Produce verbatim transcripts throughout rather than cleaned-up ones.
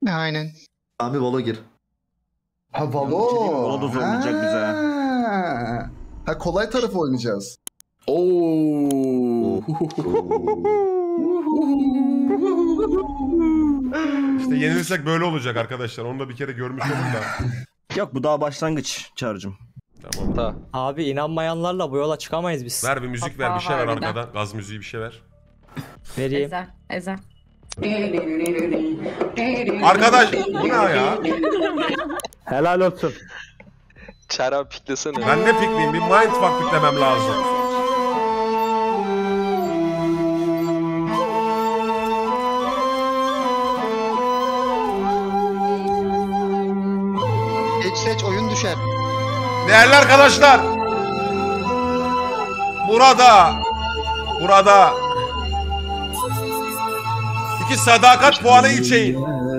Aynen. Abi Valo gir. Ha Valo. Valo da zorlayacak bize. Ha. Ha kolay tarafı oynayacağız. Oo. İşte yenilirsek böyle olacak arkadaşlar. Onu da bir kere görmüş olun da. Yok bu daha başlangıç Çağrı'cım. Tamam. Da. Abi inanmayanlarla bu yola çıkamayız biz. Ver bir müzik ver, bir şey ver arkadan. Gaz müziği bir şey ver. Vereyim. Ezel. Ezel. Arkadaş bu ne ya? Helal olsun. Çağrı abi piklesene. Ben ne pikleyeyim? Bir mindfuck piklemem lazım. Seç seç oyun düşer. Değerli arkadaşlar. Burada. Burada. İki sadakat puanı için.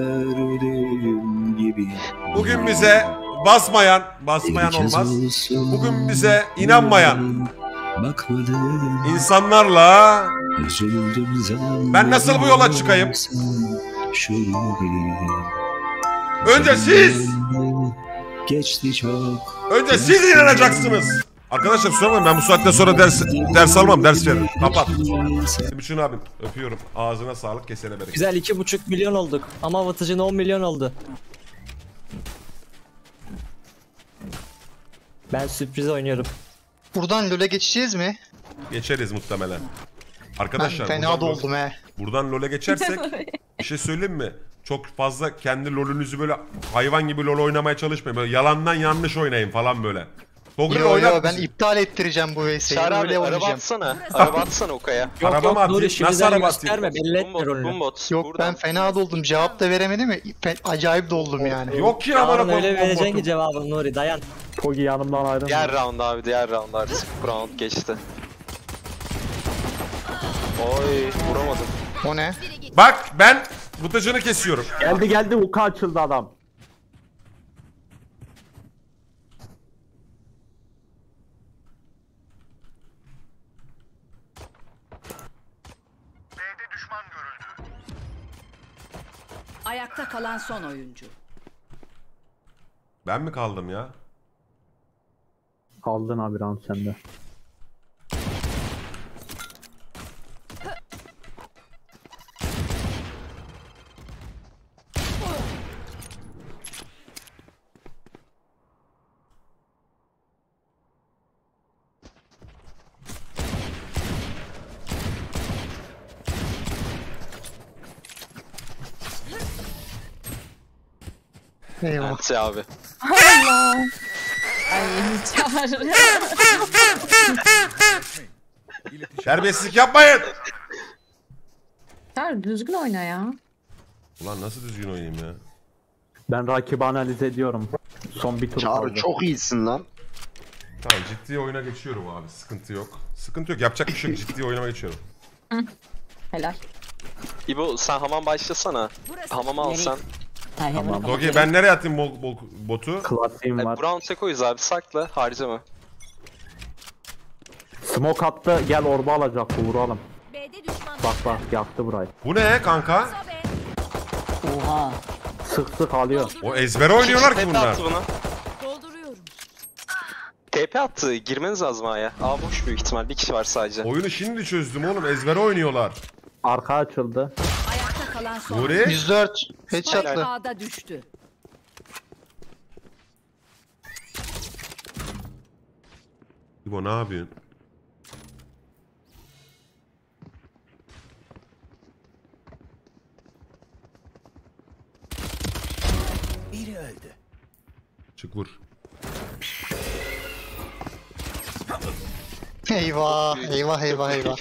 Bugün bize basmayan, basmayan olmaz. Bugün bize inanmayan insanlarla ben nasıl bu yola çıkayım? Önce siz geçti çok. Önce siz inanacaksınız. Arkadaşlar kusura bakmayın, ben bu saatten sonra ders ders almam, ders veririm. Kapat. Bütün abim öpüyorum. Ağzına sağlık, kesene bereket. Güzel iki buçuk milyon olduk ama Vıtıcın on milyon oldu. Ben sürpriz oynuyorum. Buradan LoL'e geçeceğiz mi? Geçeriz muhtemelen. Arkadaşlar Ben fena doldum he. Buradan LoL'e geçersek bir şey söyleyeyim mi? Çok fazla kendi LoL'ünüzü böyle hayvan gibi LoL oynamaya çalışmayın. Böyle yalandan yanlış oynayın falan böyle. Dogri Yo oynat. yo ben iptal ettireceğim bu V S'yi. Çağrı abi Öyle araba oynayacağım. atsana. Araba atsana Oka'ya. Yok Araba yok mı atayım? Nuri Nasıl şimdiden araba gösterme belli etme Bumbot, rolünü. bumbot. Yok Buradan. ben fena doldum. Cevap da veremedim mi? Fe- Acayip doldum yani. Yok ki amına Yarın koyayım. öyle vereceksin ki cevabını Nuri dayan. Pogi yanımdan ayrılma. Diğer round abi, diğer round artık. Round geçti. Oy, vuramadım. O ne? Bak ben butacını kesiyorum. Geldi geldi uka açıldı adam. Ayakta kalan son oyuncu. Ben mi kaldım ya? Aldın abi round sende. Eyvah. Anti abi. Allah. Ay Çağrı. Terbiyesizlik yapmayın. Çağrı düzgün oyna ya. Ulan nasıl düzgün oynayayım ya? Ben rakibi analiz ediyorum. Son bir tur Çağrı kaldı. çok iyisin lan. Tamam ciddi oyuna geçiyorum abi. Sıkıntı yok. Sıkıntı yok. Yapacak bir şey yok. Ciddi oyuna geçiyorum. Helal. İbo sen hamam başlasana. Hamama al sen. Tamam. Dogi ben nereye atayım bol, bol, botu? Klasiğim Ay, var. Brown Seko'yuz abi, sakla, harcama. Smoke attı gel orba alacak vuralım. Bak bak yaktı burayı. Bu ne kanka? Oha. Sık sık alıyor. O ezbere oynuyorlar ki T P bunlar. attı buna. T P attı, girmeniz lazım A'ya. A boş büyük ihtimal, bir kişi var sadece. Oyunu şimdi çözdüm oğlum. Ezbere oynuyorlar. Arka açıldı. Ayakta kalan son. Nuri. yüz dört. Headshot'lı. A'da düştü. İbo ne yapıyorsun? Biri öldü. Çık vur. Eyvah. Eyvah eyvah eyvah.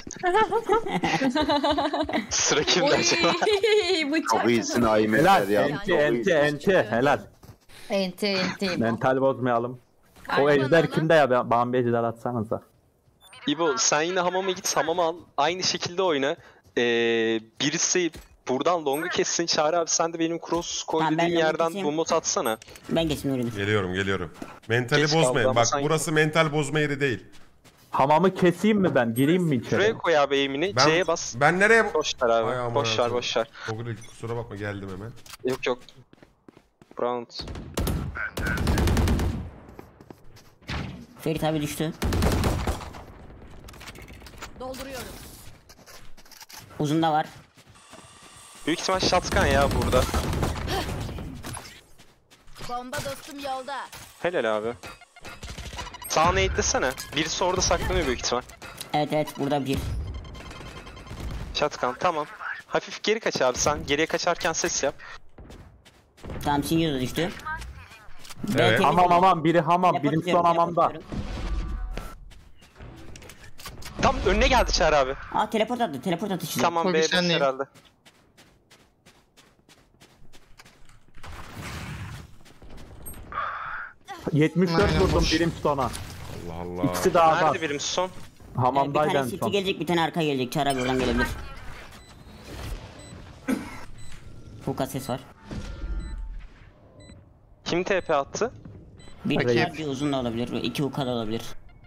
Sıra kimde acaba? Çok iyisin Aymetler Helal. ya. Enti enti enti. Helal. Enti enti. Mental bozmayalım. O ejder kimde ya? Ben- Bana bir ejder atsanıza. İbo sen yine hamama git, hamama al. Aynı şekilde oyna. Ee, birisi buradan longu kessin, Çağrı abi sen de benim cross koy Tamam, ben dediğim longu yerden keseyim. bomot atsana. Ben geçmiyorum. Geliyorum geliyorum. Mentali Geç kaldı bozmayın. ama Bak sen- burası mental bozma yeri değil. Hamamı keseyim mi ben? Gireyim mi içeri? Şuraya koy abi eğimini. Ben- C'ye bas. Ben nereye... Boş ver Ay abi. aman Boş ver Allah'ım. boş ver. Google kusura bakma geldim hemen. Yok yok. Round. Ferit abi düştü. Dolduruyorum. Uzun da var. Büyük ihtimal shotgun ya burada. Bomba dostum yolda. Helal abi. Sağ nade desene. Birisi orada saklanıyor büyük ihtimal. Evet evet burada bir. Shotgun tamam. Hafif geri kaç abi sen. Geriye kaçarken ses yap. Tamam Senior da düştü. Evet. B Hamam hamam biri hamam. Teleport Biri ediyorum, son teleport hamamda. ediyorum. Tam önüne geldi Çağrı abi. Aa teleport attı teleport attı şimdi. Tamam Koy, B bir boş sen neyim? herhalde. yetmiş dört Aynen, vurdum boş. Brimstone'a. Allah Allah. İkisi daha var. Nerede birim son? Ee, bir Hamamdaydı tane en city son. gelecek bir tane arka gelecek. Çağrı abi oradan gelebilir. Fuka ses var. Kim T P attı? Bir Rakip. kısa bir uzun da olabilir. İki Fuka da olabilir.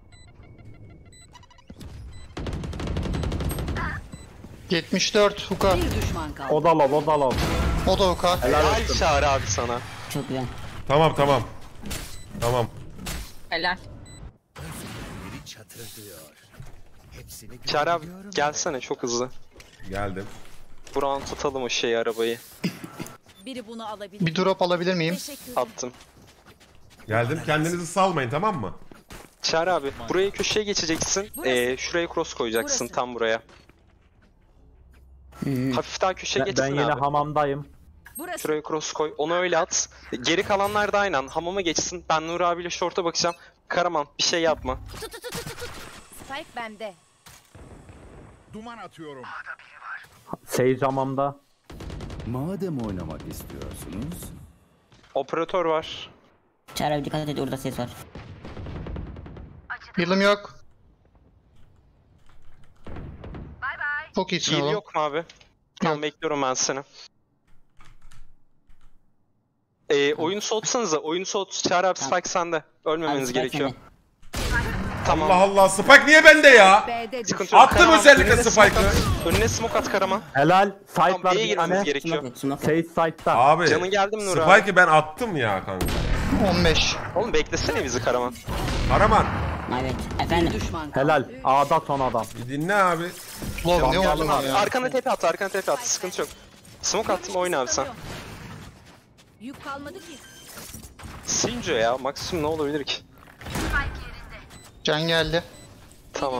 yetmiş dört Huka. Bir düşman kaldı. O da lol o da lol. O da Huka. Helal Çağrı abi sana. Çok güzel. Tamam tamam. Tamam. Helal. Biri çatırdıyor. Hepsini Çağrı abi görebiliyorum. gelsene çok hızlı. Geldim. Buran tutalım o şeyi arabayı. Biri bunu alabilir. Bir drop alabilir miyim? Teşekkür. Attım. Geldim. Kendinizi salmayın tamam mı? Çağrı abi buraya köşeye geçeceksin. Burası. Ee, şuraya cross koyacaksın Burası. tam buraya. Hafif daha köşeye Ben, ben geçsin yine abi. hamamdayım. Burası. Şuraya cross koy. Onu öyle at. Geri kalanlar da aynen. Hamama geçsin. Ben Nur abiyle short'a bakacağım. Karaman bir şey yapma. Spike bende. Duman atıyorum. Sage hamamda. Madem oynamak istiyorsunuz. Operatör var. Çağrı abi dikkat et orada ses var. Yılım yok. Çok iyisin Heal oğlum. yok mu abi? Tamam Yok. bekliyorum ben seni. Ee, oyunu soğutsanıza. Oyunu soğut. Çağrı abi Spike sende. Ölmemeniz Spike gerekiyor. sende. Tamam. Allah Allah. Spike niye bende ya? B'de düş. Sıkıntı yok. Attım Karaman, özellikle önüne smoke Spike'ı. at. Önüne smoke at Karaman. Helal. Site Tamam var B'ye bir girmemiz tane. gerekiyor. Smoke yok, smoke yok. Sage site'da. Abi. Canın geldi mi Nur abi? Spike'ı ben attım ya kanka. on beş. Oğlum beklesene bizi Karaman. Karaman. Evet. Efendim. Düşman kaldı. Helal. A'da son adam. Bir dinle abi. Lol ne Geldim oldu abi. ya? Arkana tepe at, arkana tepe at. Sıkıntı yok. Smoke attım oyna abi sen. Yük kalmadı ki. Sinco ya maksimum ne olabilir ki? Can geldi. Tamam.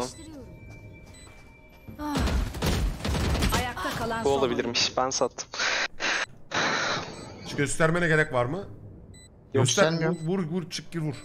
Ayakta kalan Bu son olabilirmiş. Ben sattım. Hiç göstermene gerek var mı? Yok, Göster. göstermiyorum. Vur, vur, vur, çık gir vur.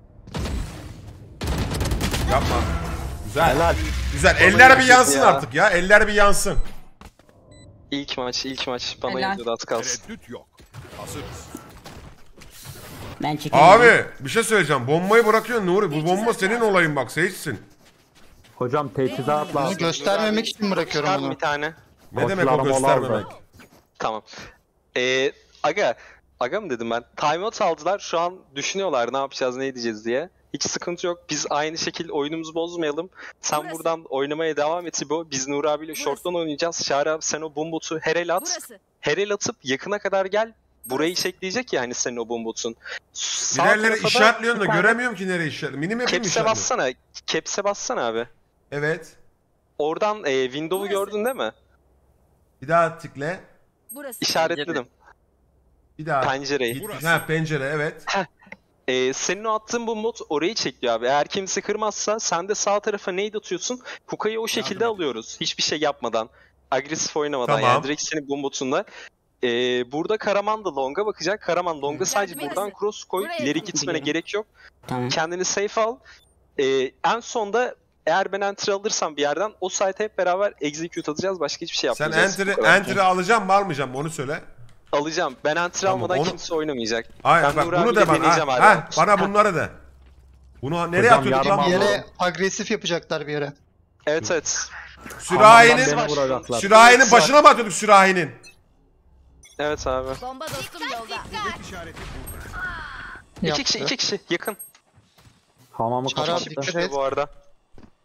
Yapma. Güzel. Helal. Güzel. Eller bir yansın ya. artık ya. Eller bir yansın. İlk maç, ilk maç. Bana Helal. yazıyordu az kalsın. Tereddüt yok. Hazırız. Ben çekeyim. Abi bir şey söyleyeceğim. Bombayı bırakıyorsun Nuri. Bu bomba senin olayın bak. Seyitsin. Hocam teçhizat Bunu lazım. göstermemek için bırakıyorum Çıkar onu. bir tane. Ne demek o Koçlarım göstermemek? olardı. Tamam. Ee, aga, aga mı dedim ben? Timeout aldılar. Şu an düşünüyorlar ne yapacağız, ne edeceğiz diye. Hiç sıkıntı yok. Biz aynı şekilde oyunumuzu bozmayalım. Sen Burası. buradan oynamaya devam et İbo. Biz Nur abiyle short'tan oynayacağız. Çağrı abi sen o bombotu herel at. Burası. Herel atıp yakına kadar gel. Burayı çekleyecek ya hani senin o bombotun. Sağ Birerleri tarafa da işaretliyorsun da bir tane göremiyorum ki nereye işaret. Minim yapayım Caps'e işaretini. bassana. Caps'e bassana abi. Evet. Oradan e, window'u Burası. gördün değil mi? Bir daha tıkla. Burası. İşaretledim. Bir daha. Pencereyi. Git. Ha pencere evet. Ee, senin o attığın bu mod orayı çekliyor abi. Eğer kimse kırmazsa sen de sağ tarafa nade atıyorsun. Hookah'yı o şekilde alıyoruz. Hiçbir şey yapmadan. Agresif oynamadan Tamam. yani. Direkt senin bombotunda. Ee, burada Karaman da Long'a bakacak. Karaman Long'a sadece Burası. buradan cross koy. Buraya İleri koy. gitmene gerek yok. Tamam. Kendini safe al. Ee, en sonda eğer ben enter alırsam bir yerden o site'e hep beraber execute atacağız. Başka hiçbir şey Sen yapmayacağız. enter'ı Bu kadar. enter'ı alacağım mı almayacağım mı onu söyle. Alacağım. Ben enter Tamam, almadan onu- kimse oynamayacak. Hayır Ben bak Nur bunu abiyle da bana. deneyeceğim Ha, abi. ha, bana bunları da. Bunu nereye Hocam atıyorduk lan yarım Bir bunu? yere agresif yapacaklar bir yere. Evet evet. Sürahinin Hamamdan beni vuracaklar. sürahinin başına mı atıyorduk sürahinin? Evet abi. Bomba dostum yolda. Kuvvet işareti burada. İki Yaptı. kişi, iki kişi yakın. Hamamı Şarap İki kapattı. kişi dikkat düştü et. bu arada.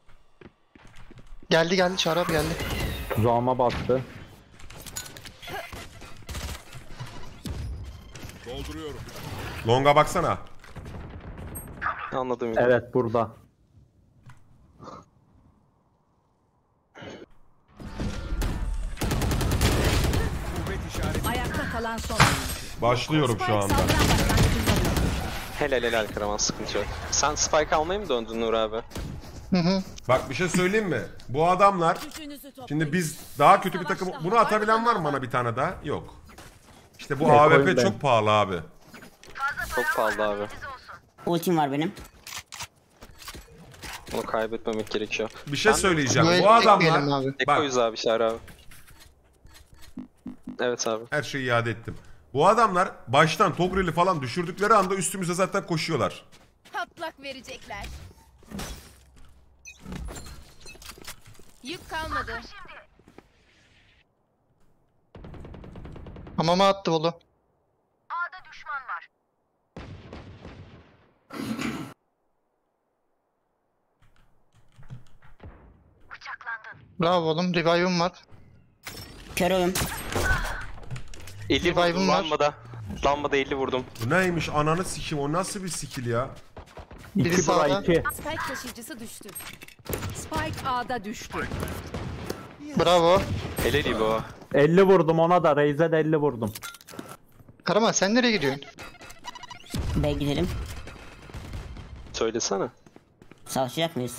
Geldi geldi Çağrı abi geldi. Tuzağıma bastı. Dolduruyorum. Longa baksana. Anladım. yine. Evet burada. Kuvvet işareti. Ayakta kalan son oyuncu. Başlıyorum şu anda. Saldıran başlangıcında düştü. Helal helal Karaman, sıkıntı yok. Sen Spike almaya mı döndün Nur abi? Hı hı. Bak bir şey söyleyeyim mi? Bu adamlar şimdi biz daha kötü bir takım. Bunu atabilen var mı bana bir tane daha? Yok. İşte bu Yok, A W oyun P ben. çok pahalı abi. Çok pahalı abi. Ultim var benim. Bunu kaybetmemek gerekiyor. Bir şey Ben- söyleyeceğim. Bu el Bu adamlar bekleyelim abi. bak Ekoyuz abi Çağrı abi. Evet abi. her şeyi iade ettim. Bu adamlar baştan Togril'i falan düşürdükleri anda üstümüze zaten koşuyorlar. Patlak verecekler. Yük kalmadı. Hamama attı Bolu. Bravo oğlum. Revive'ım var. Kör oyun. elli Revive'ım vurdum var. lambada. Lambada elli vurdum. Bu neymiş ananı sikim, o nasıl bir skill ya? Biri İki bura sağda. iki. Spike taşıyıcısı düştü. Spike A'da düştü. Bravo. Helal İbo. elli vurdum ona da. Raze'e de elli vurdum. Karaman sen nereye gidiyorsun? B'ye gidelim. Söylesene. Savaşacak mıyız?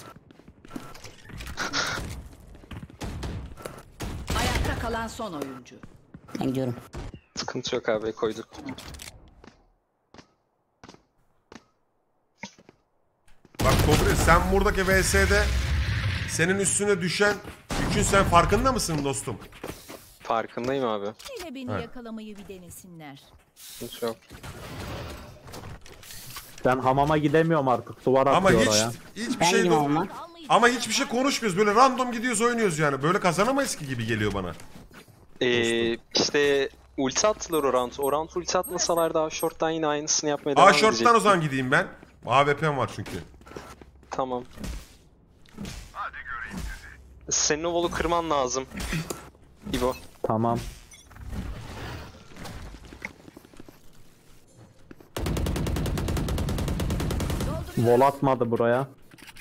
Ayakta kalan son oyuncu. Ben gidiyorum. Sıkıntı yok abi, koyduk. Bak Togril sen buradaki V S'de senin üstüne düşen yükün sen farkında mısın dostum? Farkındayım abi. Yine beni Evet. yakalamayı bir denesinler. Sıkıntı yok. Ben hamama gidemiyorum artık. Duvar Ama atıyor hiç oraya. hiçbir Ben şey gideyim ama. ama hiçbir şey konuşmuyoruz. Böyle random gidiyoruz, oynuyoruz yani. Böyle kazanamayız ki gibi geliyor bana. Ee, işte ulti attılar o round. O round ulti atmasalar daha short'tan yine aynısını yapmaya devam A edecek. short'tan o zaman gideyim ben. A W P'm var çünkü. Tamam. Senin o wall'u kırman lazım. İbo. Tamam. Vol atmadı buraya.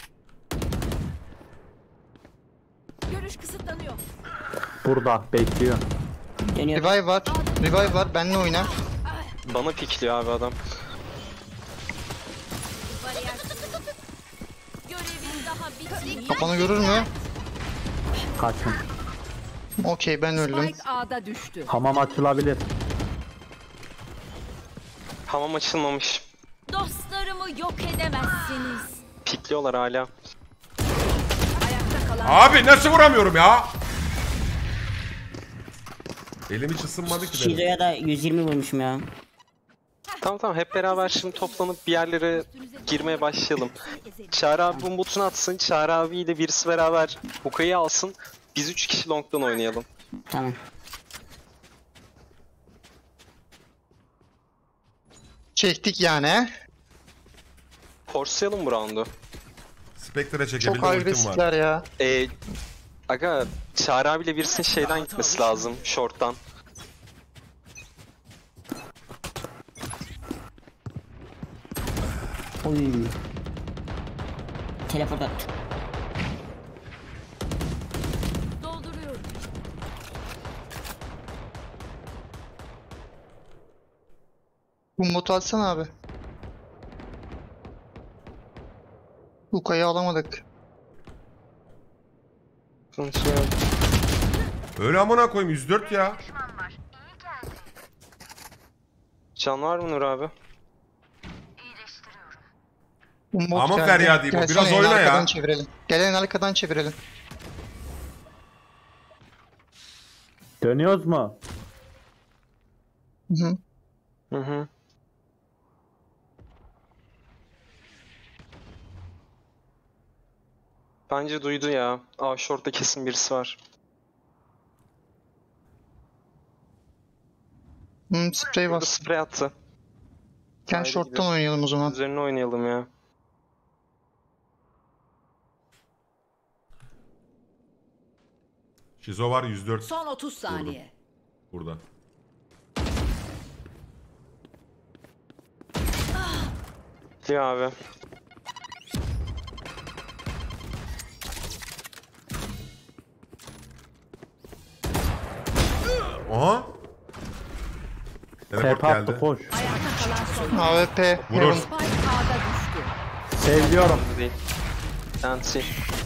Görüş kısıtlanıyor. Burada bekliyor. Dönüyorum. Revive var. Revive var. Benle oyna. Bana pikliyor abi adam. Görevin daha bitmedi. Kafanı görür mü? Kaçın. Okey ben öldüm. Spike A'da düştü. Hamam açılabilir. Hamam açılmamış. Dostlarımı yok edemezsiniz. Pikliyorlar hala. Ayakta kalan Abi nasıl vuramıyorum ya? Elim hiç ısınmadı ki benim. Şizo'ya da yüz yirmi vurmuşum ya. Tamam tamam, hep beraber şimdi toplanıp bir yerlere girmeye başlayalım. Çağrı abi bu botunu atsın. Çağrı abiyle birisi beraber Huka'yı alsın. Biz üç kişi long'dan oynayalım. Tamam. Çektik yani. Forcelayalım bu round'u. Spectre'e Çok çekebildim ultim var. agresifler ya. Ee, aga Çağrı abiyle birisinin şeyden gitmesi lazım. Short'tan. Oy. Teleport attı. dolduruyorum. Bu motu atsana abi. Uka'yı alamadık. Sıkıntı yok. Öyle amına koyayım yüz dört ya. Can var mı Nur abi? Bu mod Ama geldi. feryadi bu, Gelsene, biraz en oyna ya. arkadan çevirelim. Gelen arkadan çevirelim. Dönüyoruz mu? Hı hı. Hı hı. Bence duydu ya. Aa short'ta kesin birisi var. Hı, sprey Burada bas. sprey attı. Gel Haydi short'tan gidelim. oynayalım o zaman. Üzerine oynayalım ya. Şizo var yüz dört. Son otuz saniye. Burada. Ya abi. Aha. Teleport Tepe attı geldi. koş. Ayakta kalan son. A W P. Vurur. Heaven. Spike A'da düştü. Seviyorum. Değil. Nancy.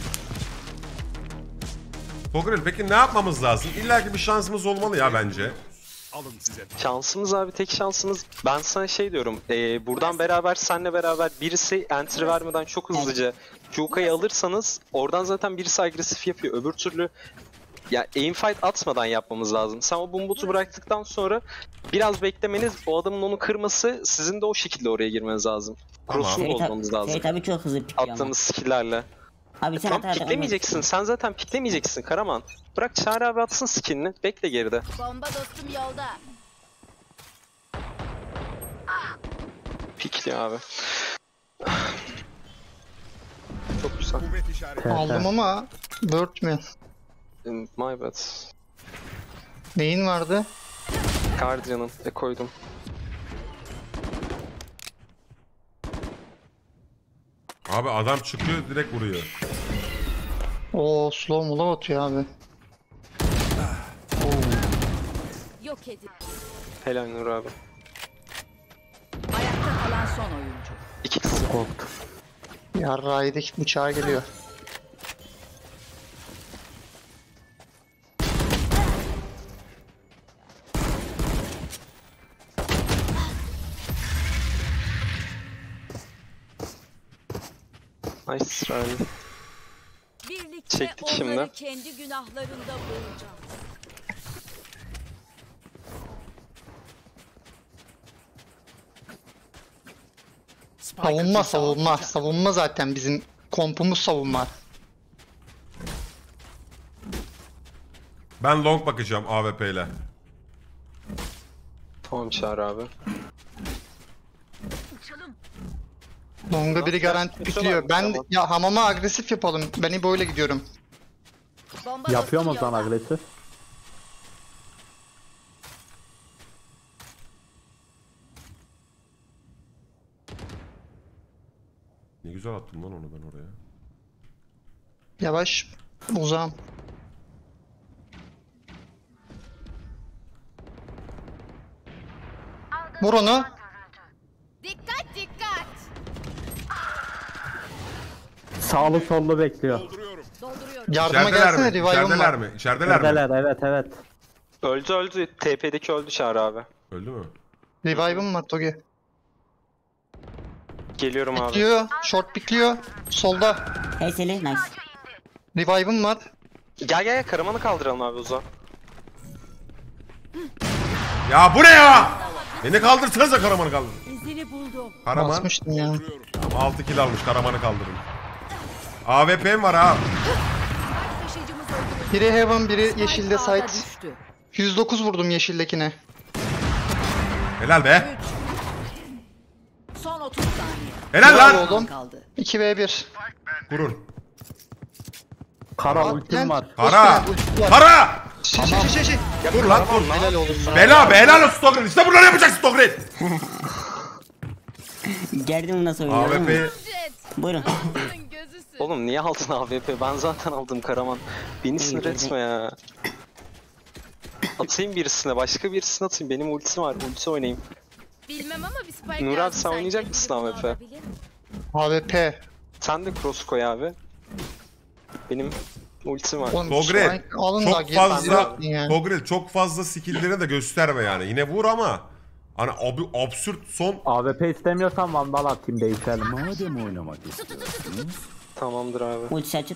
Pogrel peki ne yapmamız lazım? İlla ki bir şansımız olmalı ya bence. Alın size. Şansımız abi, tek şansımız. Ben sana şey diyorum. E, buradan beraber, senle beraber birisi entry vermeden çok hızlıca Juka'yı alırsanız oradan zaten birisi agresif yapıyor. Öbür türlü ya aim fight atmadan yapmamız lazım. Sen o bombutu bıraktıktan sonra biraz beklemeniz, o adamın onu kırması, sizin de o şekilde oraya girmeniz lazım. Tamam. Cross'unu Şey, bozmamız ta- lazım. şey tabii çok hızlı pikliyor ama. Attığımız skill'lerle. Abi sen Tam hata hata- piklemeyeceksin. Sen zaten piklemeyeceksin Karaman. Bırak Çağrı abi atsın skill'ini. Bekle geride. Bomba dostum yolda. Pikli abi. Çok güzel. Kuvvet işareti. Tepe. Aldım ama Word mi? My bad. Neyin vardı? Guardian'ın ve koydum. Abi adam çıkıyor direkt vuruyor. Oo slow mola atıyor abi. Yok edin. Helal Nur abi. Ayakta kalan son oyuncu. İki kısım. Korktum. Yarrağıydık bıçağa geliyor. Nice try. Birlikte Çektik onları şimdi. kendi günahlarında boğacağız. Savunma savunma. Savunma zaten bizim kompumuz savunma. Ben long bakacağım A W P ile. Tamam Çağrı abi. Long'a biri garanti Nasıl pikliyor. yapıyorlar Ben bu ya hamama agresif yapalım. Ben İbo'yla gidiyorum. Bomba Yapıyor mu dostum lan yolda. agresif? Ne güzel attım lan onu ben oraya. Yavaş. Uzağım. Vur onu. Dikkat dikkat. Sağlı sollu bekliyor. Dolduruyorum. Dolduruyorum. Yardıma İçerideler gelsene mi? revive'ım İçerideler var. mi? İçerideler mi? Neredeler? Evet evet. Öldü öldü. T P'deki öldü Çağrı abi. Öldü mü? Revive'ım var Togi. Geliyorum abi. Pikliyor. Short pikliyor. Solda. Hey Seli nice. Revive'ım var. Gel gel gel, Karaman'ı kaldıralım abi o zaman. Ya bu ne ya? Beni kaldırsanıza Karaman'ı kaldırın. İzini buldum. Karaman Basmıştım ya. altı kill almış, Karaman'ı kaldırın. A W P'm var ha. Taşıyıcımız öldürüldü. Biri Heaven, biri yeşilde Spike A'da site. düştü. yüz dokuz vurdum yeşildekine. Helal be. Son otuz saniye. Helal Bravo lan. oğlum. Kaldı. iki ve bir. Kurun. Kara Bak, ultim lan. var. Kara. Ulti var. Kara. Şi şi şi şi. Dur lan dur. Helal olsun. Bela be, helal olsun Stogren. İşte bunları yapacaksın Stogren. Gerdim nasıl oynuyor? A W P. Buyurun. Oğlum niye aldın A W P? Ben zaten aldım Karaman. Beni sinir etme ya. Atayım birisine, başka birisine atayım. Benim ultim var, ulti oynayayım. Bilmem ama bir Spike Nur abi, lazım sen sanki. oynayacak mısın A W P? A W P. Sen de cross koy abi. Benim ultim var. Oğlum, Togrel Spike alın da çok geri fazla bırakın ya. Togrel çok fazla skill'lerini de gösterme yani. Yine vur ama hani abi absürt son A W P istemiyorsan vandal atayım değişelim. Madem oynamak istiyorsunuz. Tamamdır abi. Ultisi açık.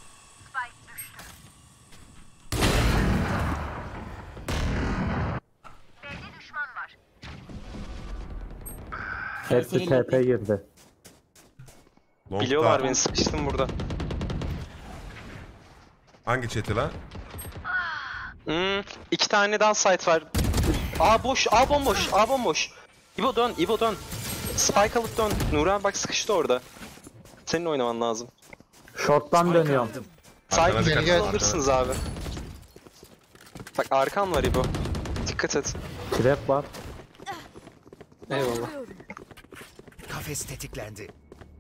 Hepsi T P girdi. Long'da. Biliyorlar beni, sıkıştım burada. Hangi chat'i lan? Hmm, iki tane daha site var. A boş, A bomboş, A bomboş. İbo dön, İbo dön. Spike alıp dön. Nur abi bak sıkıştı orada. Senin oynaman lazım. Short'tan dönüyorum. Arkana Site dikkat gel. alırsınız abi. Bak arkan var İbo. Dikkat et. Trap var. Eyvallah. Kafes tetiklendi.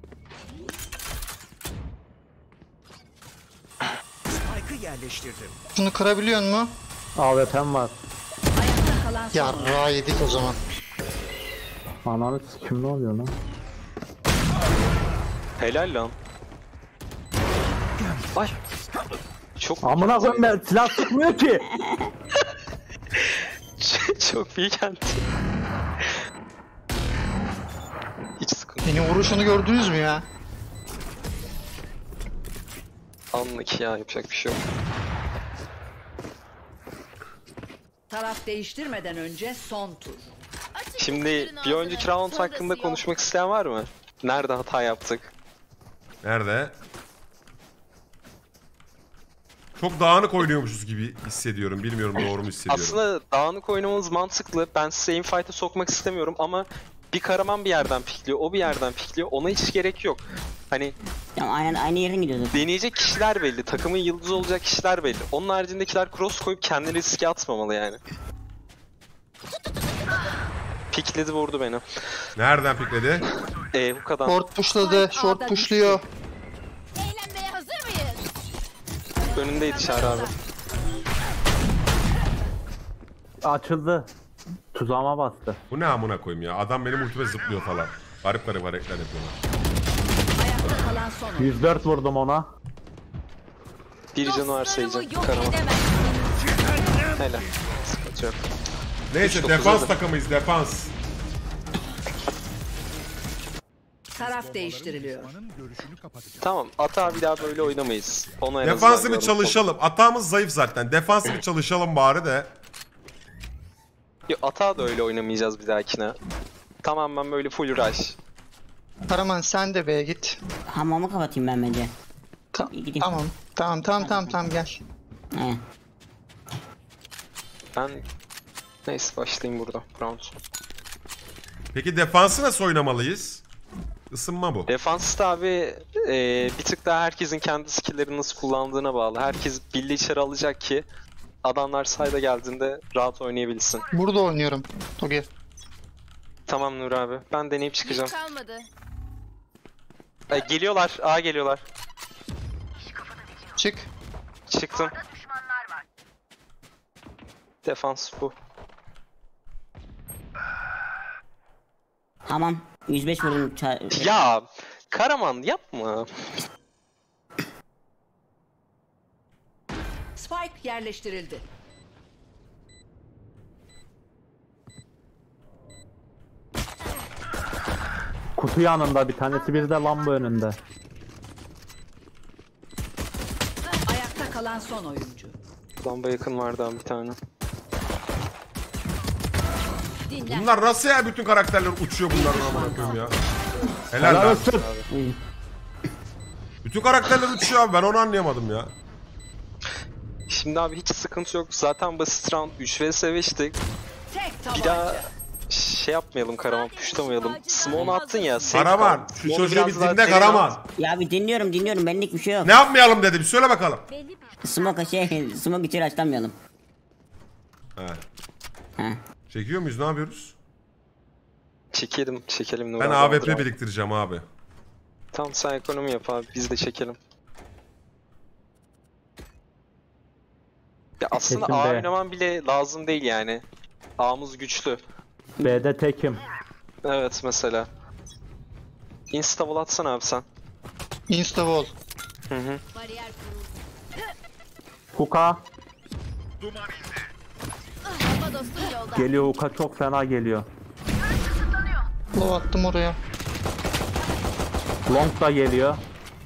Spike'ı yerleştirdim. Şunu kırabiliyor mu? A W P'm var. Ayakta kalan Ya son. ra yedik o zaman. Ananı kim ne oluyor lan? Helal lan. Ay. Çok Amına koyayım ben silah sıkmıyor ki. çok büyük anti. Hiç sıkıntı. Benim vuruşunu gördünüz mü ya? Anlık ya, yapacak bir şey yok. Taraf değiştirmeden önce son tur. Şimdi bir önceki round hakkında konuşmak isteyen var mı? Nerede hata yaptık? Nerede? Çok dağınık oynuyormuşuz gibi hissediyorum. Bilmiyorum doğru mu hissediyorum. Aslında dağınık oynamamız mantıklı. Ben size infight'a sokmak istemiyorum ama bir Karaman bir yerden pikliyor, o bir yerden pikliyor. Ona hiç gerek yok. Hani Tamam aynen aynı yerden gidiyorduk. deneyecek kişiler belli, takımın yıldızı olacak kişiler belli. Onun haricindekiler cross koyup kendini riske atmamalı yani. Pikledi, vurdu beni. Nereden pikledi? Eee bu kadar. Short pushladı, short pushluyor. Eğlenmeye hazır mıyız? Önündeydi Çağrı abi. Açıldı. Tuzağıma bastı. Bu ne amına koyayım ya? Adam benim ultime zıplıyor falan. Garip garip hareketler yapıyorlar. Ayakta kalan son. oyuncu. yüz dört vurdum ona. Bir canı var sayacak. Karaman. Helal. Sıkıntı yok. Neyse Çok defans güzeldi. takımıyız defans. Taraf değiştiriliyor. Tamam, hata bir daha böyle oynamayız. Ona en azından Defansı bir yorum çalışalım. Atağımız zayıf zaten. Defansı bir çalışalım bari de. Yok, hata da öyle oynamayacağız bir dahakine. Tamamen böyle full rush. Karaman sen de B'ye git. Hamamı kapatayım ben bence. Ta- İyi gideyim. tamam. Tamam tamam tamam tamam gel. He. Ben... Neyse başlayayım burada. Round. Peki defansı nasıl oynamalıyız? Isınma bu. Defans da abi e, bir tık daha herkesin kendi skill'lerini nasıl kullandığına bağlı. Herkes billi içeri alacak ki adamlar side'a geldiğinde rahat oynayabilsin. Burada oynuyorum. Togi. Tamam Nur abi. Ben deneyip çıkacağım. Kalmadı. E, geliyorlar. A geliyorlar. Çık. Çıktım. Defans bu. Hamam. yüz beş vurdum. Ça- Ya Karaman yapma. Spike yerleştirildi. Kutu yanında bir tanesi, bir de lamba önünde. Ayakta kalan son oyuncu. Lamba yakın vardı abi bir tane. Dinlen. Bunlar nasıl ya, bütün karakterler uçuyor bunların amına koyayım ya. Helal Helal lan. olsun. Bütün karakterler uçuyor abi, ben onu anlayamadım ya. Şimdi abi hiç sıkıntı yok. Zaten basit round üç vs beş'tik. Tek Bir tabanca. daha şey yapmayalım Karaman, puşlamayalım. Smoke'unu attın ya. safe Karaman, kal. şu Smoke'u çocuğu biraz bir daha dinle derin Karaman. at. Ya bir dinliyorum dinliyorum benlik bir şey yok. Ne yapmayalım dedim, söyle bakalım. Smoke şey smoke içeri açlamayalım. He. He. Çekiyor muyuz, ne yapıyoruz? Çekelim, çekelim. Nur Ben abi, A W aldır P abi. biriktireceğim abi. Tamam sen ekonomi yap abi, biz de çekelim. Ya aslında Kesin A be. oynaman bile lazım değil yani. A'mız güçlü. B'de tekim. Evet mesela. Insta wall atsana abi sen. Insta wall. Hı hı. Bariyer kuruldu. Huka Baba dostum yolda. geliyor, Huka çok fena geliyor. Low attım oraya. Long da geliyor.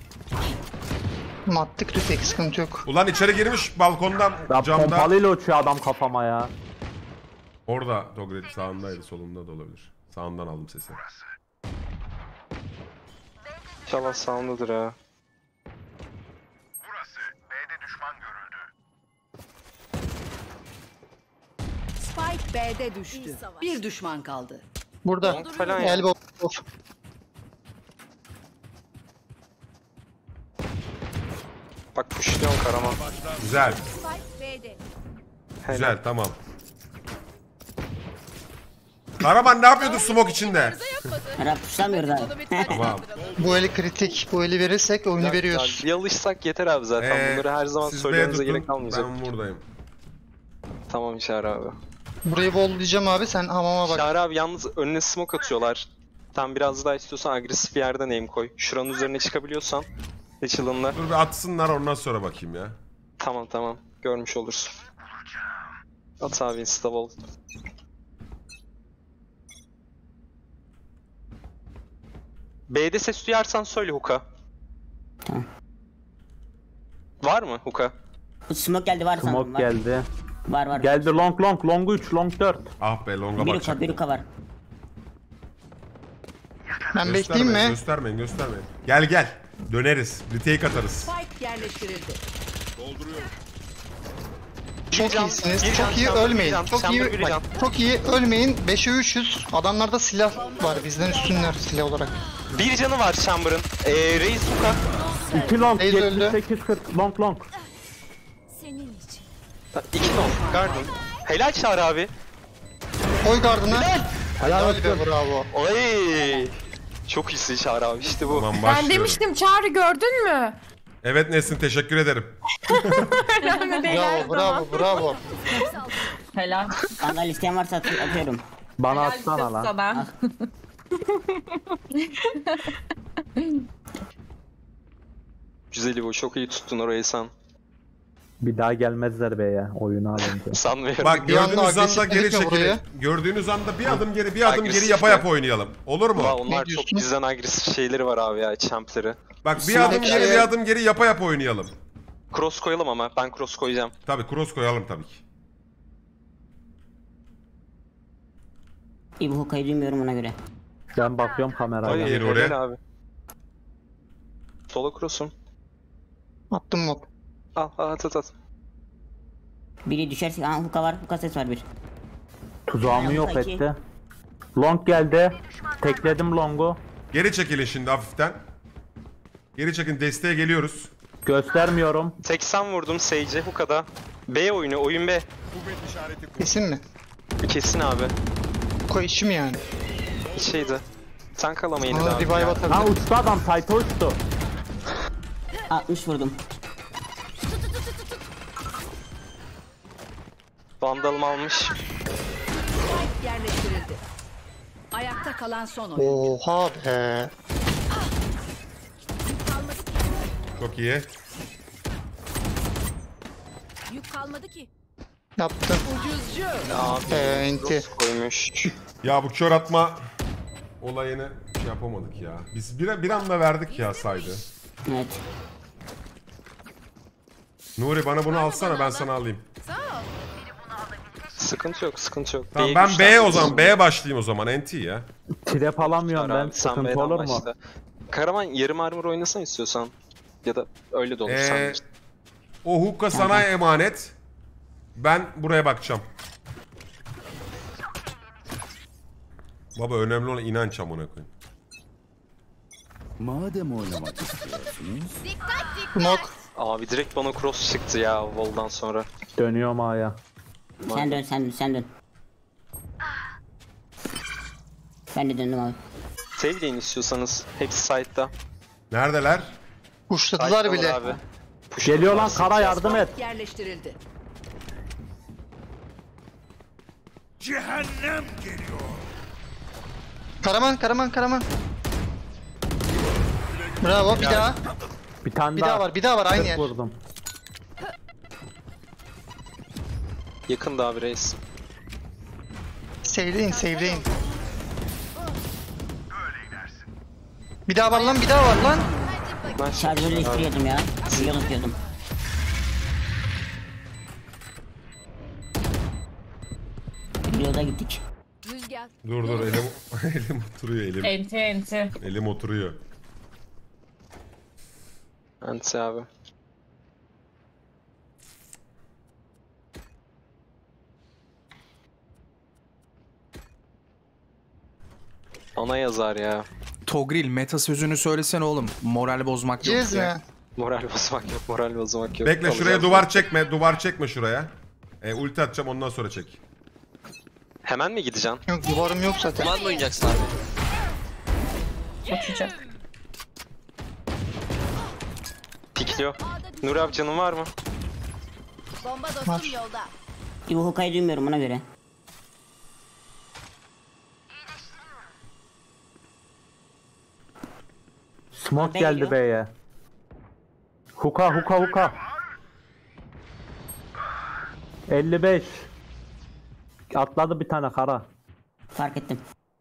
Attık retake, sıkıntı yok. Ulan içeri girmiş balkondan, Ya camda. pompalıyla uçuyor adam kafama ya. Orada Dogred sağındaydı, solunda da olabilir. Sağından aldım sesi. İnşallah sound'udur ha. Spike B'de düştü. Bir düşman kaldı. Burada. Falan ya. Elbow. Off. Bak pushluyorum Karaman. Güzel. Spike B'de. Güzel tamam. Karaman ne yapıyordu smoke içinde? Rap tuşlamıyoruz abi. Tamam. Bu eli kritik. Bu eli verirsek oyunu veriyoruz. Bir alışsak yeter abi zaten. Ee, Bunları her zaman siz B söylememize tutun, gerek kalmayacak. ben buradayım. Tamam Çağrı abi. Burayı bollayacağım abi, sen hamama bak. Çağrı abi yalnız önüne smoke atıyorlar. Tam biraz daha istiyorsan agresif bir yerden aim koy. Şuranın üzerine çıkabiliyorsan. Açılınla. Dur bir atsınlar ondan sonra bakayım ya. Tamam tamam. Görmüş olursun. At abi install. B'de ses duyarsan söyle Hook'a. Tamam. Var mı Hook'a? Smoke geldi var sanırım. Smoke Var. geldi. Var var. Geldi long long long üç long dört. Ah be longa Bir uka bakacak. bir uka var. Ben bekleyeyim mi? Göstermeyin göstermeyin. Gel gel. Döneriz. Retake atarız. Spike yerleştirildi. Çok can, iyisiniz. bir Çok can, iyi chamber, ölmeyin. bir can, Çok chamber, iyi bir can. bak, çok iyi ölmeyin. beşe üçüz. Adamlarda silah var. Bizden üstünler silah olarak. Bir canı var Chamber'ın. Ee, Reis Hook'a. iki long Reis öldü. yetmiş sekiz kırk long long. İki long. Garden. Helal Çağrı abi. Koy gardına. Helal Helal be, olsun. bravo. Oy. Çok iyisin Çağrı abi işte bu. Tamam Ben başlıyorum. demiştim Çağrı gördün mü? Evet Nesin teşekkür ederim. Önemli değil her Bravo bravo zaman. bravo. Helal. Kanka isteyen varsa at- atıyorum. Bana Helal atsana kız lan. sana. Güzeli bu. Çok iyi tuttun orayı sen. Bir daha gelmezler be ya oyunu alınca. Sanmıyorum. Bak Bir anda gördüğünüz anda agresif geri gitme çekilin. buraya. Gördüğünüz anda bir adım geri bir adım geri Agresif yapa mi? yapa oynayalım. Olur mu? Vay, onlar Ne çok diyorsun? bizden agresif şeyleri var abi ya champleri. Bak bir Sürekli- adım geri bir adım geri yapa yapa oynayalım. Cross koyalım ama ben cross koyacağım. Tabii cross koyalım tabii ki. İyi bu hukayı duymuyorum ona göre. Ben bakıyorum kameraya. Hayır. Helal oraya. abi. Solo cross'um. Attım mı? Al al at at at. Biri düşerse aa huka var, huka ses var bir. Tuzağımı yok etti. Long geldi. Tekledim longu. Geri çekilin şimdi hafiften. Geri çekin desteğe geliyoruz. Göstermiyorum. seksen vurdum Sage'e Hooka'da. B oyunu oyun B. Kesin mi? Kesin abi. Koy işim yani. Şeydi. Sen kalamayın Ona abi. revive Ha atabilirim. uçtu adam. Site'a uçtu. altmış vurdum. Vandalım almış. Spike yerleştirildi. Ayakta kalan son oyun. Oha be. Çok iyi. Yük kalmadı ki. Yaptım. Ucuzcu. Abi Ee, enti. cross koymuş. Ya bu kör atma olayını şey yapamadık ya. Biz bir, bir anda verdik ya saydı. Evet. Nuri bana bunu alsana ben sana alayım. Sıkıntı yok sıkıntı yok. Tamam B'ye ben B'ye o güçlendiririz. zaman B'ye başlayayım o zaman N T ya. Trap alamıyorum ben. Abi, sen Sıkıntı B'den olur mu? başla. Karaman yarım armor oynasan istiyorsan. Ya da öyle de olur Ee, sen. o hukka sana emanet. Ben buraya bakacağım. Baba önemli olan inanç amına koyayım. Madem oynamak istiyorsunuz. Smoke. Abi direkt bana cross çıktı ya wall'dan sonra. Dönüyorum A'ya. Sen dön sen dön sen dön. Ben de döndüm abi. Sevdeyin istiyorsanız. Hepsi side'da. Neredeler? Kuşladılar Side'dalar bile. abi. Geliyor lan Push'ladılar. kara yardım et. Spike yerleştirildi. Cehennem geliyor. Karaman Karaman Karaman. Bravo bir daha. Bir tane Bir daha. daha var bir daha var aynı kırk yer. vurdum. Yakında abi reis. Save'leyin save'leyin. Bir daha var lan bir daha var lan. Ben Şarjörle istiriyordum ya. Yol atıyordum. Yolda gittik. Rüzgar. Dur dur elim elim oturuyor elim. Enti enti. Elim oturuyor. Anti abi. Ana yazar ya. Togril meta sözünü söylesene oğlum. Moral bozmak yok Cez ya. mi? Moral bozmak yok, moral bozmak yok. Bekle şuraya Alacağız. duvar çekme, duvar çekme şuraya. E, ulti atacağım ondan sonra çek. Hemen mi gideceksin? Yok duvarım yok zaten. Duman mı oynayacaksın abi? Uçacak. Pikliyor. Nur abi canın var mı? Bomba Var. dostum yolda. İbo Huka'yı duymuyorum ona göre. Smoke B geldi geliyor. B'ye. Huka huka huka. elli beş. Atladı bir tane kara. Fark ettim.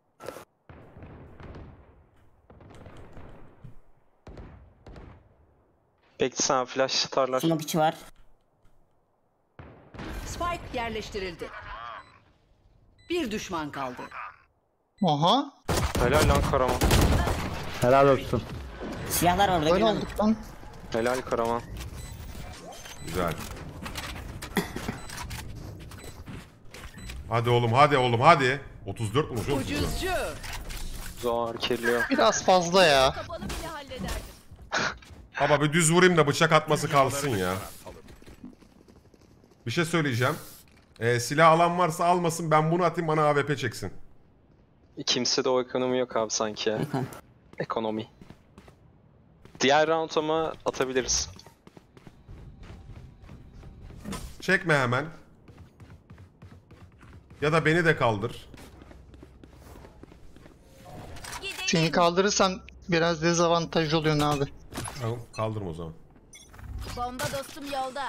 Bekle sen flash atarlar. Smoke içi var. Spike yerleştirildi. Bir düşman kaldı. Aha. Helal lan Karaman. Helal olsun. Silahlar var orada. Böyle görüyor musun? olduk lan. Helal Karaman. Güzel. Hadi oğlum hadi oğlum hadi. otuz dört vurmuş oğlum. Ucuzcu. Zor kirliyor. Biraz fazla ya. Kapalı bile hallederdim. Baba bir düz vurayım da bıçak atması kalsın ya. Bir şey söyleyeceğim. Ee, silah alan varsa almasın, ben bunu atayım bana A W P çeksin. Kimse de o ekonomi yok abi sanki ya. Ekon. Ekonomi. Diğer round ama atabiliriz. Çekme hemen. Ya da beni de kaldır. Seni kaldırırsam biraz dezavantajlı oluyorsun abi. Tamam, kaldırma o zaman. Bomba dostum yolda.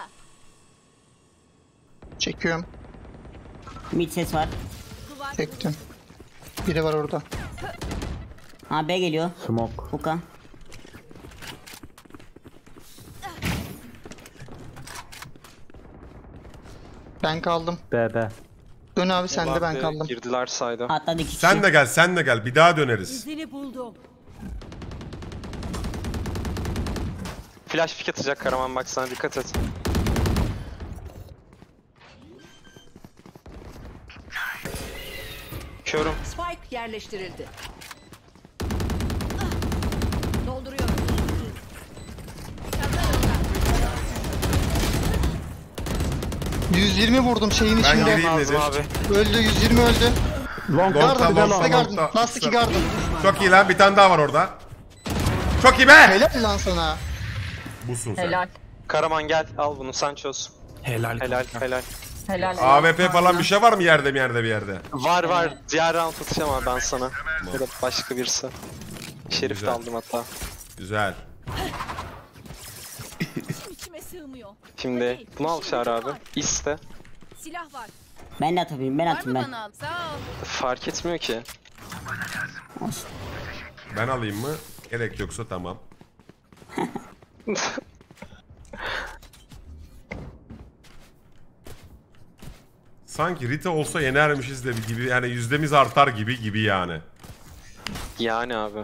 Çekiyorum. Mid ses var. Duvar Çektim. Biri var orada. Ha B geliyor. Smoke. Huka. Ben kaldım. B B. Dön abi sen de ben Bunlar bir kaldım. Girdiler sayda. Atladı iki kişi. Sen de gel, sen de gel. Bir daha döneriz. izini buldum. Flash pick atacak Karaman, bak sana dikkat et. Körüm. Spike yerleştirildi. Dolduruyorum. Çanta yolda. yüz yirmi vurdum şeyin Ben içinde. gireyim Lazım dedim. abi. Öldü, yüz yirmi öldü. Long Long Garden, long last long garden. long Last iki garden. Çok iyi lan, bir tane daha var orada. Çok iyi be! Helal lan sana. Busun sen. Helal. Karaman gel al bunu, sen çöz. Helal. Helal helal. Helal. A W P falan bir şey var mı yerde mi yerde bir yerde? Var var, diğer round atacağım abi ben sana. Ya da başka birisi. Şerif de Güzel. aldım hatta. Güzel. İçime sığmıyor. Şimdi bunu al Çağrı abi. İste. Silah var. Ben de atabilirim. Ben Var atayım mı ben. bana al? Sağ ol. Fark etmiyor ki. Olsun. Ben alayım mı? Gerek yoksa tamam. Sanki Rita olsa yenermişiz de gibi, yani yüzdemiz artar gibi gibi yani. Yani abi.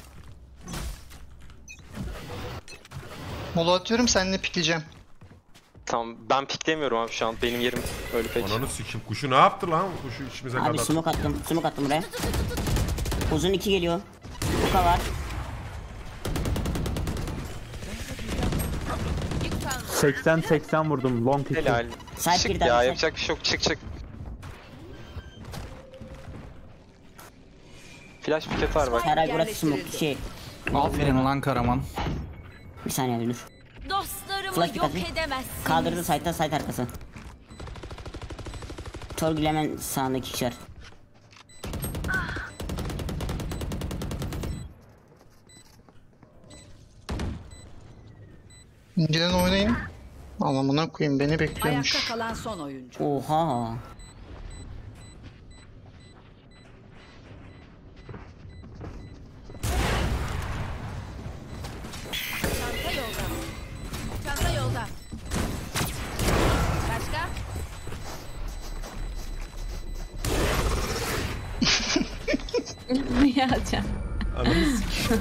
Mola atıyorum, seninle pikleyeceğim. Tamam, ben piklemiyorum abi şu an. Benim yerim öyle pek. Ananı sikim, kuşu ne yaptı lan? Kuşu içimize Abi kadar. smoke attım. Smoke attım buraya. Uzun iki geliyor. Huka var. seksen seksen vurdum. Long iki. Helal. Sahip Çık bir ya, tane, yapacak bir şey yok. Çık çık. Flash piket var bak. Her ay burası smoke şey. Aferin lan Karaman. Bir saniye abi dur. Dostlarımı Flash yok dikkat et. edemezsin. Kaldırdı site'da site arkası. Torgül hemen sağındaki kişiler. İnceden oynayın. Anlamına koyayım, beni bekliyormuş. Ayakta kalan son oyuncu. Oha. Çanta yolda. Çanta yolda. Başka? Ne alacağım? Ananı sikim.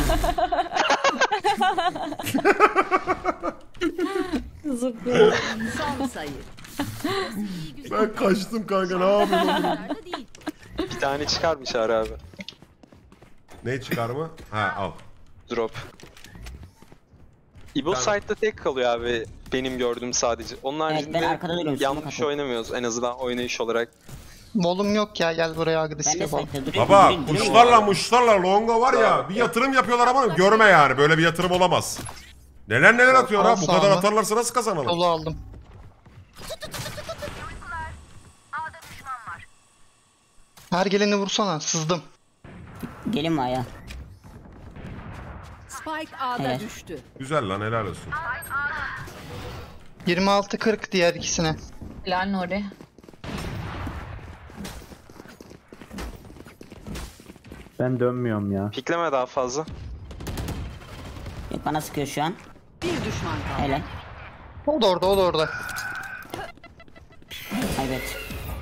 Son sayı. Ben kaçtım kanka, ne yapayım oğlum? Nerede değil. Bir tane çıkar mı Çağrı abi? Ne çıkar mı? Ha al. Drop. İbo Ben- site'da tek kalıyor abi benim gördüğüm sadece. Onun Evet, haricinde ben arkada duruyorum, yanlış smoke oynamıyoruz en azından oynayış olarak. Volum yok ya, gel buraya Ben de agresif yapalım. site'de duruyorum. Baba Duruyorum, duruyorum. kuşlarla muşlarla longa var ya bir yatırım yapıyorlar ama görme yani böyle bir yatırım olamaz. Neler neler atıyor ha bu kadar atarlarsa nasıl kazanalım? Solu aldım. Her geleni vursana, sızdım. Gelin mi Aya? Spike A'da Evet. düştü. Güzel lan helal olsun. yirmi altı kırk diğer ikisine. Helal Nuri. Ben dönmüyorum ya. Pikleme daha fazla. Yok, bana sıkıyor şu an. Bir düşman kaldı. Helal. O da orada, o da orada. Evet.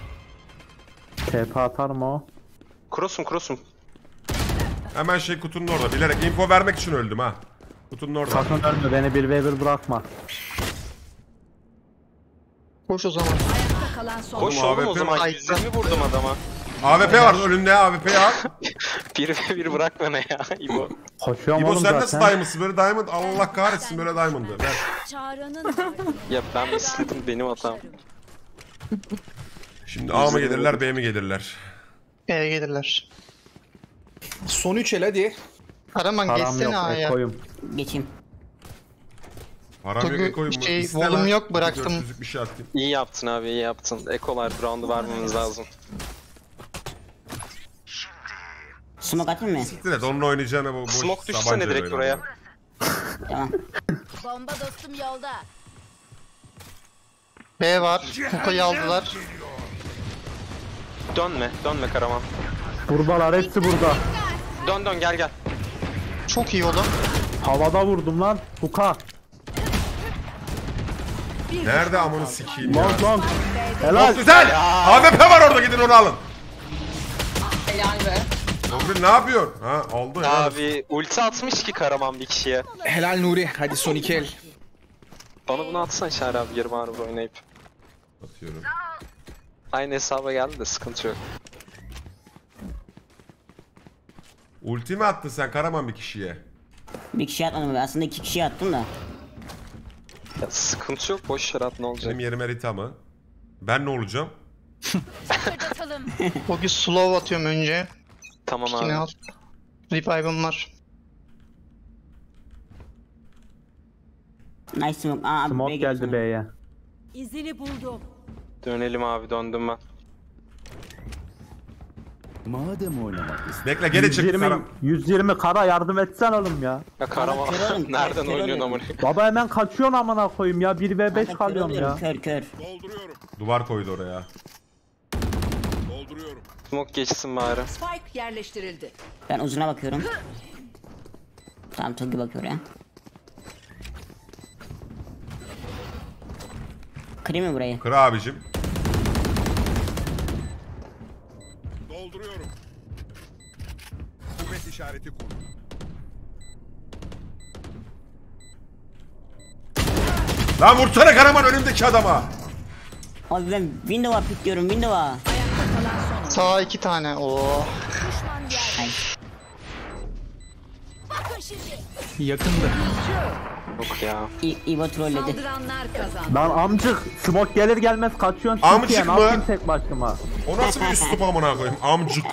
T P atar mı o? Cross'um cross'um. Hemen şey kutunun orada bilerek info vermek için öldüm ha. Kutunun orada. Sakın ölme, beni bir ve bir bırakma. Koş o zaman. Ayakta kalan son. Koş Oğlum, oğlum o A W P zaman mi? yüz yirmi vurdum adama. A W P var önünde A W P'yi al. Bir ve bir bırak bana ya İbo. Koşuyorum İbo oğlum sen zaten. nasıl diamond'sın böyle diamond Allah kahretsin böyle diamond'ı. Ver. Çağrı'nın Ya ben misledim benim hatam. Şimdi A mı gelirler B mi gelirler? B'ye gelirler. Son üç el hadi. Karaman Param geçsene yok, A'ya. ekoyum. Geçeyim. Param yok Çünkü ekoyum mu? şey, İste volum lan. yok, bıraktım. dört yüzlük bir şey atayım. İyi yaptın abi iyi yaptın. Ekolar round'u vermemiz lazım. Smoke atayım mı? Siktir et onunla oynayacağına bu boş Smoke düşsene tabancayla direkt oyna. oraya. Tamam. bomba dostum yolda. B var. Hookah'yı aldılar. Dönme dönme Karaman. Buradalar, hepsi burada. Dön dön gel gel. Çok iyi oğlum. Havada vurdum lan. Huka. Nerede amını sikeyim ya. Long long. Helal. Çok güzel. A W P var orada gidin onu alın. Helal be. Nuri ne yapıyorsun? Ha aldı helal olsun. Abi ulti atmış ki Karaman bir kişiye. Helal Nuri. Hadi son iki el. Bana bunu atsan Şahri abi yarım ağrı oynayıp. Atıyorum. Aynı hesaba geldi de sıkıntı yok. Ulti mi attın sen Karaman bir kişiye? Bir kişi atmadım. Aslında iki kişi attım da. Ya sıkıntı yok boş ver at ne olacak. Benim yerime Rita mı? Ben ne olacağım? O gün slow atıyorum önce. Tamam Yine abi. al. Revive'ım var. Nice smoke. Aa, Smoke B'ye geldi gidiyorsun. B'ye. İzini buldum. Dönelim abi döndüm ben. Bekle geri yüz çık yirmi, Karam. yüz yirmi kara yardım etsen oğlum ya. Ya Karaman kör oğlum, nereden kör oynuyorsun oğlum. amına? Baba hemen kaçıyorsun amına koyayım ya. bir ve beş Kanka, kör kalıyorum oluyorum, ya. Kör kör. Duvar koydu oraya. Smoke geçsin bari. Spike yerleştirildi. Ben uzuna bakıyorum. Tamam, Togi bakıyor ya. Kırayım mı burayı? Kır abicim. Kuvvet işareti kur. Lan vursana Karaman önümdeki adama. Abi ben Windows'a pikliyorum, Windows'a. Ayakta kalan son. Sağa iki tane. Oo. Düşman geldi. Ay. Bakın şimdi. Yakındı. Yok ya. İ- İbo trolledi. Saldıranlar kazandı. Lan amcık smoke gelir gelmez kaçıyorsun. Amcık Türkiye, mı? ne yapayım tek başıma. O nasıl bir üslup amına koyayım? Amcık.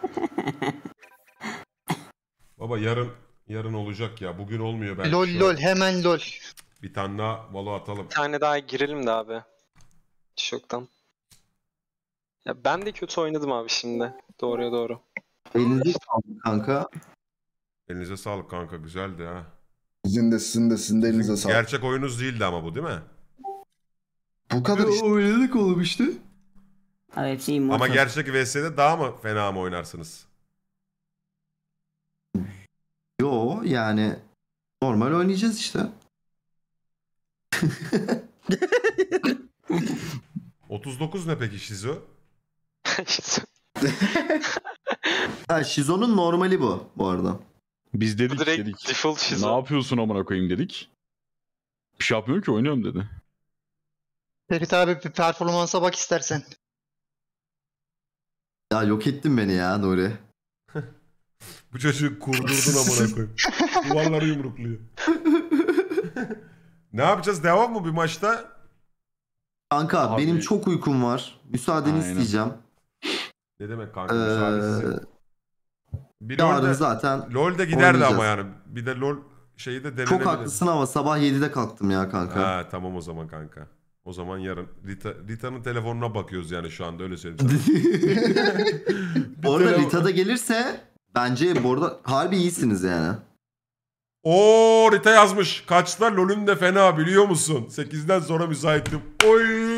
Baba yarın yarın olacak ya. Bugün olmuyor belki. Lol şu an. lol, hemen lol. Bir tane daha valo atalım. Bir tane daha girelim de abi. Hiç yoktan. Ya ben de kötü oynadım abi şimdi. Doğruya doğru. Elinize sağlık kanka. Elinize sağlık kanka güzeldi ha. Sizin de sizin de sizin de elinize sağlık. Gerçek oyunuz değildi ama bu değil mi? Bu kadar işte. Oynadık oğlum işte. Abi hepsi immortal. Ama gerçek V S'de daha mı fena mı oynarsınız? Yo yani normal oynayacağız işte. otuz dokuz ne peki Şizo? Ha Şizo'nun normali bu bu arada. Biz dedik Direkt dedik. default Ne şizo. yapıyorsun amına koyayım dedik. Bir şey yapmıyor ki oynuyorum dedi. Ferit abi bir performansa bak istersen. Ya yok ettin beni ya Nuri. Bu çocuğu kurdurdun amına koyayım. Duvarları yumrukluyor. Ne yapacağız? Devam mı bir maçta? Kanka Abi- benim çok uykum var. Müsaadeni Aynen. isteyeceğim. Ne demek kanka? Ee, Müsaadesi. Bir yarın LoL'de, zaten LoL'de giderdi oynayacağız. ama yani. Bir de LoL şeyi de denenebilir. çok haklısın ama sabah yedide kalktım ya kanka. Ha tamam o zaman kanka. O zaman yarın Rita, Rita'nın telefonuna bakıyoruz yani şu anda öyle söyleyeyim sana. Bu arada telefon- Rita da gelirse bence bu arada harbi iyisiniz yani. Oo Rita yazmış. Kaçta LoL'ün de fena biliyor musun? sekizden sonra müsaitim. Oy.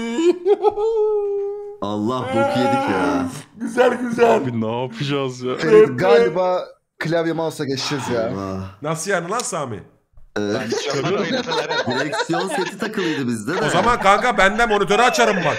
Allah boku yedik ya. Güzel güzel. Abi ne yapacağız ya? Ferit, galiba klavye mouse'a geçeceğiz ya. Allah. Nasıl yani lan Sami? Evet. Direksiyon seti takılıydı bizde de. O zaman kanka ben de monitörü açarım bak.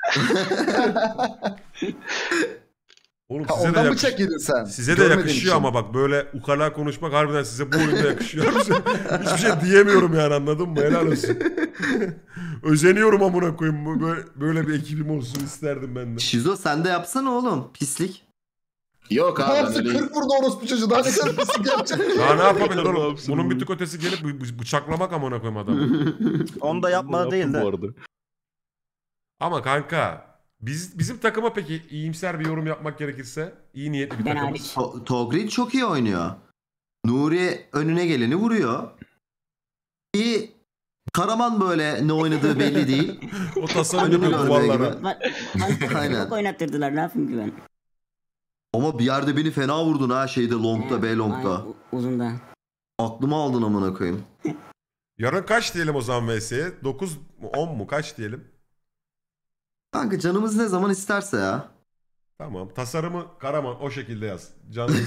Oğlum Ha, size de, ondan yakış- bıçak yedin sen. size de Görmediğin yakışıyor için. ama bak böyle ukala konuşmak harbiden size bu oyunda yakışıyor. Hiçbir şey diyemiyorum yani anladın mı? Helal olsun. Özeniyorum amına koyayım. Bu- Böyle, böyle bir ekibim olsun isterdim ben de. Şizo sen de yapsana oğlum. Pislik. Yok abi ben Hepsi öyle... kırk vurdu orospu çocuğu. Daha ne kadar pislik yapacak? Ya ne yapabilir Ne oğlum? yapsın Bunun oğlum? bir tık ötesi gelip bı- bı- bıçaklamak amına koyayım adamı. Onu da yapmadı değil de. Bu arada. Ama kanka biz bizim takıma peki iyimser bir yorum yapmak gerekirse iyi niyetli bir Ben takımız. hariç. To- Togrin çok iyi oynuyor. Nuri önüne geleni vuruyor. Bir Karaman böyle ne oynadığı belli değil. O tasarım Önünü yapıyor görmeye duvarlara. gibi. Bak, Aynen. çok oynattırdılar ne yapayım ki ben. Ama bir yerde beni fena vurdun ha şeyde longda B longda. Aynen, u- Uzunda. Aklımı aldın amına koyayım. Yarın kaç diyelim o zaman V S'ye? dokuz mu on mu kaç diyelim? Kanka canımız ne zaman isterse ya. Tamam. Tasarımı Karaman o şekilde yaz. Canınız.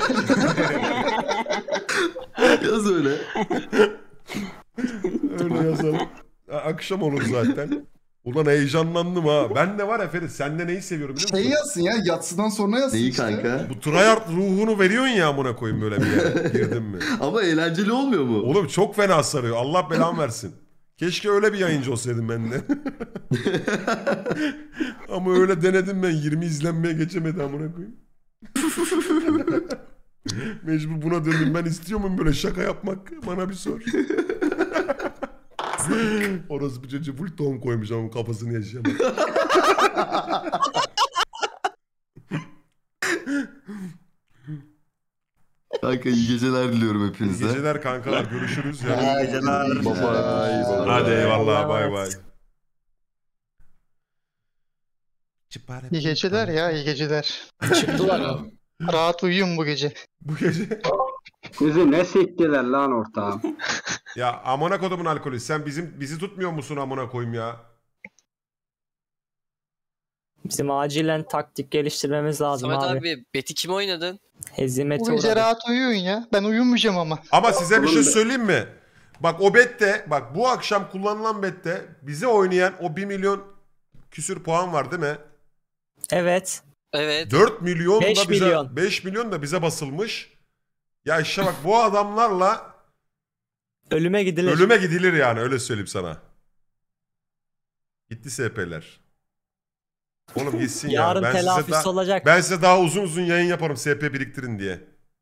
Yaz öyle. Öyle yazalım. A- Akşam olur zaten. Ulan heyecanlandım ha. Ben de var ya Ferit sende neyi seviyorum biliyor musun? Şey yazsın ya, yatsıdan sonra yazsın Neyi işte. kanka? Bu tryhard ruhunu veriyorsun ya amına koyayım böyle bir yere. Girdin mi? Ama eğlenceli olmuyor mu? Oğlum çok fena sarıyor. Allah belamı versin. Keşke öyle bir yayıncı olsaydım ben de. Ama öyle denedim ben. yirmi izlenmeye geçemedi amına koyayım. Mecbur buna döndüm. Ben istiyor muyum böyle şaka yapmak? Bana bir sor. Orası bir çocuğu full ton koymuş ama kafasını yaşayamaz. Kanka iyi geceler diliyorum İyi hepinize. geceler kankalar. Görüşürüz. İyi Yarın. geceler. Baba. Hadi eyvallah. Bay bay. İyi geceler ya, iyi geceler. Çıktılar ya. Rahat uyuyun bu gece. Bu gece. Sizi ne siktiler lan ortağım? Ya amına kodumun alkolü. Sen bizim bizi tutmuyor musun amına koyayım ya? Bizim acilen taktik geliştirmemiz lazım Samet abi. abi, Beti kim oynadın? Hezimete Bu gece uğradık. rahat uyuyun ya. Ben uyumayacağım ama. Ama size bir şey söyleyeyim mi? Bak o bette, bak bu akşam kullanılan bette bize oynayan o bir milyon küsür puan var değil mi? Evet. Evet. dört milyon beş da bize milyon. beş milyon da bize basılmış. Ya işte bak bu adamlarla Ölüme gidilir. ölüme gidilir yani öyle söyleyeyim sana. Gitti S P'ler. Oğlum gitsin ya. Yarın Ben size, telafisi daha, olacak. ben size daha uzun uzun yayın yaparım S P biriktirin diye.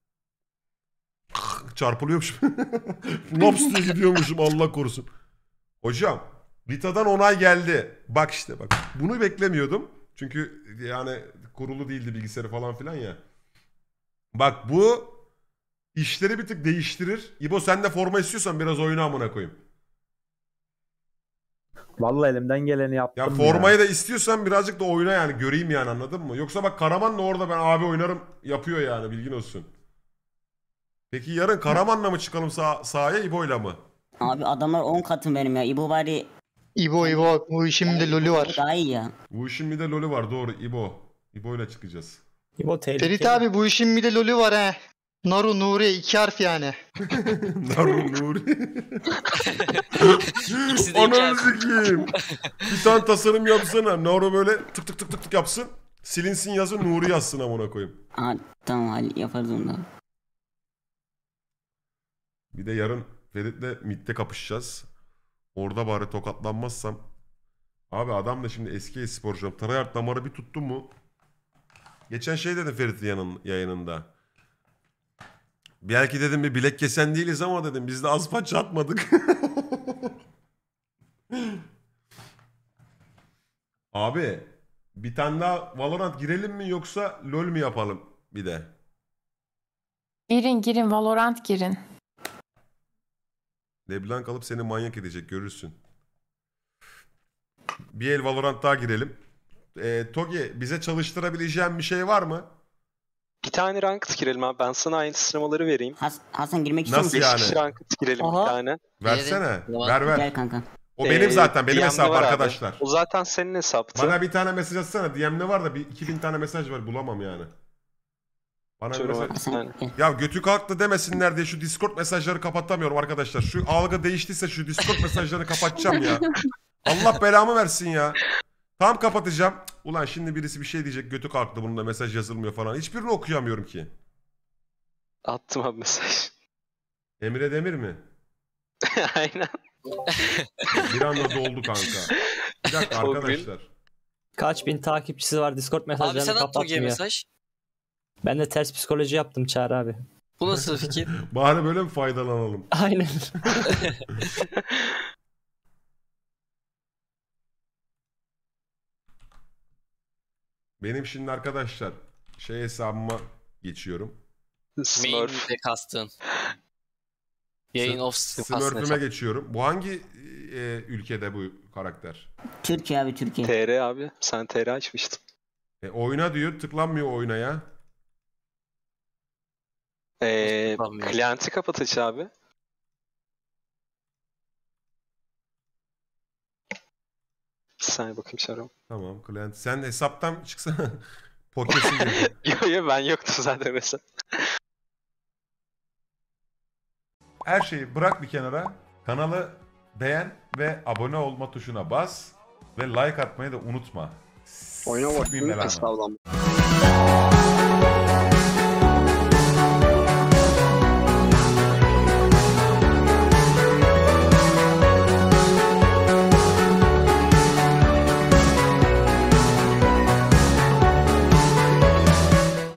Çarpılıyormuşum. Naps diye gidiyormuşum Allah korusun. Hocam Rita'dan onay geldi. Bak işte bak. Bunu beklemiyordum. Çünkü yani kurulu değildi bilgisayarı falan filan ya. Bak bu işleri bir tık değiştirir. İbo sen de forma istiyorsan biraz oyunu amına koyayım. Vallahi elimden geleni Ya yaptım formayı da istiyorsan birazcık da oyna yani göreyim yani anladın mı? Yoksa bak Karaman'la orada ben abi oynarım yapıyor yani bilgin olsun. Peki yarın Karaman'la mı çıkalım sah sahaya İbo'yla mı? Abi adamlar on katım benim ya. İbo bari İbo İbo bu işin bir de lolü var. daha iyi ya. Bu işin bir de lolü var doğru İbo. İbo'yla çıkacağız. İbo tehlikeli. Ferit abi bu işin bir de lolü var he. Naru Nuri iki harf yani. Naru Nuri. İkisi de Ananı iki sikeyim. Bir tane tasarım yapsana. Naru böyle tık tık tık tık tık yapsın. Silinsin yazı Nuri yazsın amına koyayım. Aa, tamam hadi yaparız onu da. Bir de yarın Ferit'le midde kapışacağız. Orada bari tokatlanmazsam. Abi adam da şimdi eski e-sporcu. Tryhard damarı bir tuttu mu? Geçen şey dedim Ferit'in yanın, yayınında. Belki dedim bir bilek kesen değiliz ama dedim biz de az paça atmadık. Abi bir tane daha Valorant girelim mi yoksa LoL mü yapalım bir de? Girin girin Valorant girin. Leblanc alıp seni manyak edecek görürsün. Bir el Valorant daha girelim. Ee, Togi bize çalıştırabileceğin bir şey var mı? Bir tane ranked girelim abi. Ben sana aynı sınavları vereyim. Has Hasan girmek istiyor Nasıl musun? yani? beş kişi ranked girelim Aha. bir tane. Versene. Ver ver. Gel kanka. O benim Ee, zaten benim D M'de hesap var abi. arkadaşlar. O zaten senin hesaptı. Bana bir tane mesaj atsana. D M'de var da bir iki bin tane mesaj var bulamam yani. Bana bir mesaj... Hasan gel. Ya götü kalktı demesinler diye şu Discord mesajları kapatamıyorum arkadaşlar. Şu algı değiştiyse şu Discord mesajlarını kapatacağım ya. Allah belamı versin ya. Tam kapatacağım. Ulan şimdi birisi bir şey diyecek götü kalktı bunun da mesaj yazılmıyor falan. Hiçbirini okuyamıyorum ki. Attım abi mesaj. Emre Demir mi? Aynen. Bir anda doldu kanka. Bir dakika O gün- arkadaşlar. Kaç bin takipçisi var Discord mesajlarını kapatmıyor. Ben de ters psikoloji yaptım Çağrı abi. Bu nasıl fikir? Bari böyle mi faydalanalım? Aynen. Benim şimdi arkadaşlar şey hesabıma geçiyorum. Main'de kastın. Yayın of Smurf'üme geçiyorum. Bu hangi e, ülkede bu karakter? Türkiye abi Türkiye. T R abi. Sen T R açmıştın. E, oyna diyor. Tıklanmıyor oyuna ya. Ee, klienti kapat aç abi. Bir saniye bakayım Şaram. Tamam klient. Sen hesaptan çıksana. Pokesin gibi. Yo yo ben yoktum zaten mesela. Her şeyi bırak bir kenara. Kanalı beğen ve abone olma tuşuna bas. Ve like atmayı da unutma. Oyna Sikmeyeyim bakayım. belanı. Estağfurullah.